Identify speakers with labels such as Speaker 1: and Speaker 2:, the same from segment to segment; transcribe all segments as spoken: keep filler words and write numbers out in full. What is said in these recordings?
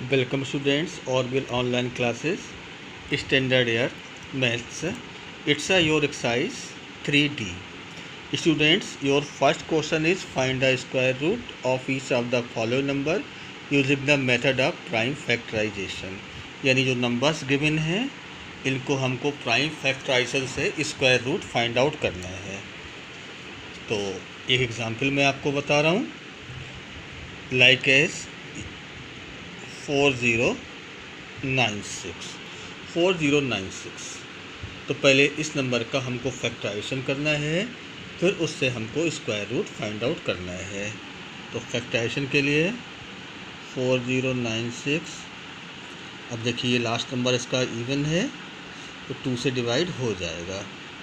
Speaker 1: Welcome students, Orville online classes, standard year maths. It's a your exercise three D. Students, your first question is find the square root of each of the following number using the method of prime factorization. यानी जो numbers given हैं इनको हमको prime factorisation से square root find out करना है। तो एक एग्जांपल मैं आपको बता रहा हूँ, like as four zero nine six four zero nine six. तो पहले इस नंबर का हमको फैक्टराइजेशन करना है, फिर उससे हमको स्क्वायर रूट फाइंड आउट करना है। तो फैक्टराइजेशन के लिए फोर ज़ीरो नाइन सिक्स, अब देखिए ये लास्ट नंबर इसका इवन है तो टू से डिवाइड हो जाएगा।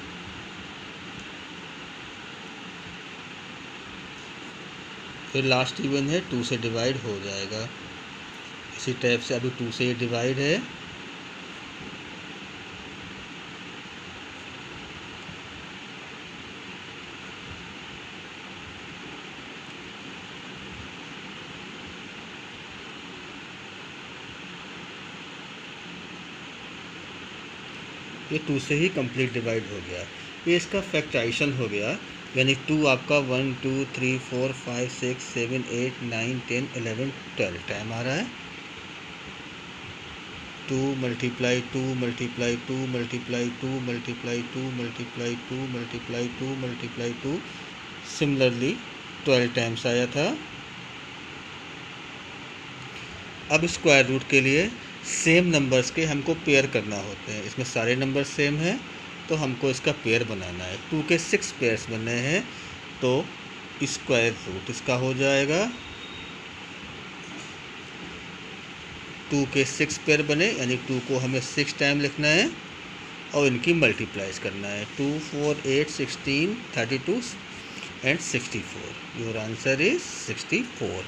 Speaker 1: फिर लास्ट इवन है, टू से डिवाइड हो जाएगा। इसी टाइप से अभी टू से ये डिवाइड है, ये टू से ही कंप्लीट डिवाइड हो गया। ये इसका फैक्टराइजेशन हो गया, यानी टू आपका one two three four five six seven eight nine ten eleven twelve time आ रहा है। Two multiply two multiply two multiply two multiply two multiply two multiply two multiply two similarly twelve times आया था। अब square root के लिए same numbers के हमको पेयर करना होते हैं। इसमें सारे नंबर सेम हैं तो हमको इसका पेयर बनाना है। टू के सिक्स पेयर्स बने हैं तो स्क्वायर रूट इसका हो जाएगा। टू के सिक्स पेयर बने यानी टू को हमें सिक्स टाइम लिखना है और इनकी मल्टीप्लाइज करना है। Two four eight sixteen thirty two and sixty four. Your answer is sixty four.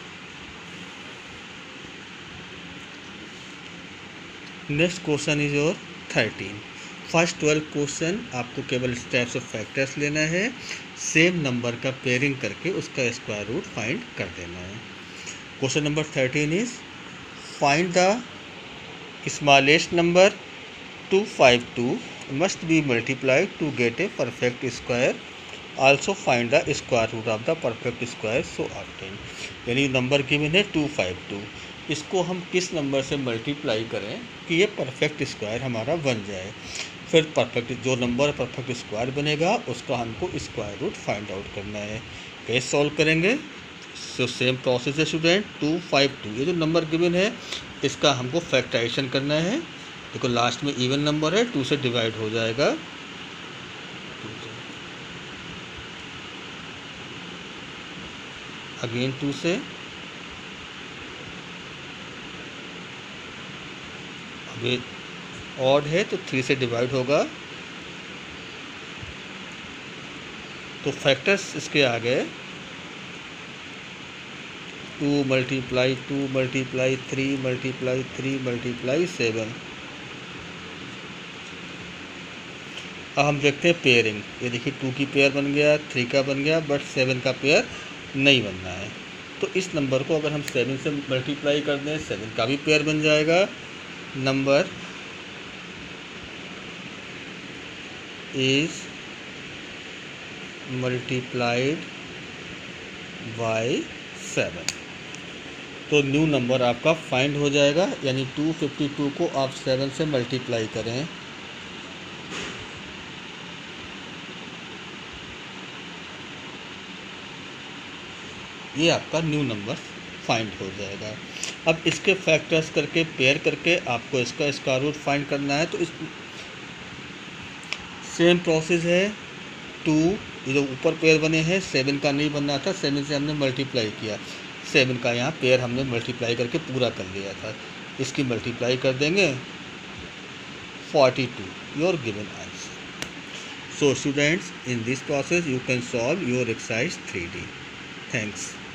Speaker 1: Next question is your thirteen. First twelve question आपको केवल इस टाइप से फैक्टर्स लेना है, सेम नंबर का पेयरिंग करके उसका स्क्वायर रूट फाइंड कर देना है। Question number thirteen is find the smallest number two five two must be multiplied to get a perfect square. Also find the square root of the perfect square so obtain. यानी number given है two five two, इसको हम किस number से multiply करें कि ये perfect square हमारा बन जाए। फिर परफेक्ट जो नंबर परफेक्ट स्क्वायर बनेगा उसका हमको स्क्वायर रूट फाइंड आउट करना है। कैसे सॉल्व करेंगे? सो सेम प्रोसेस है स्टूडेंट। टू फाइव टू ये जो नंबर गिवन है इसका हमको फैक्टराइजेशन करना है। देखो लास्ट में इवन नंबर है, टू से डिवाइड हो जाएगा। अगेन टू से, अभी ऑड है तो थ्री से डिवाइड होगा। तो फैक्टर्स इसके आ गए two multiply two multiply three multiply three multiply seven. अब हम देखते हैं पेयरिंग। ये देखिए टू की पेयर बन गया, थ्री का बन गया, बट सेवन का पेयर नहीं बनना है। तो इस नंबर को अगर हम सेवन से मल्टीप्लाई कर दें सेवन का भी पेयर बन जाएगा। Number is multiplied by seven. तो न्यू नंबर आपका फाइंड हो जाएगा। यानी टू फिफ्टी टू को आप सेवन से मल्टीप्लाई करें, ये आपका न्यू नंबर फाइंड हो जाएगा। अब इसके फैक्टर्स करके पेयर करके आपको इसका स्क्वायर रूट फाइंड करना है। तो इस सेम प्रोसेस है। टू ये जो ऊपर पेयर बने हैं, सेवन का नहीं बनना था, सेवन से हमने मल्टीप्लाई किया, सेवन का यहाँ पेयर हमने मल्टीप्लाई करके पूरा कर लिया था। इसकी मल्टीप्लाई कर देंगे forty two. Your given answer. So students, in this process you can solve your exercise three D. Thanks.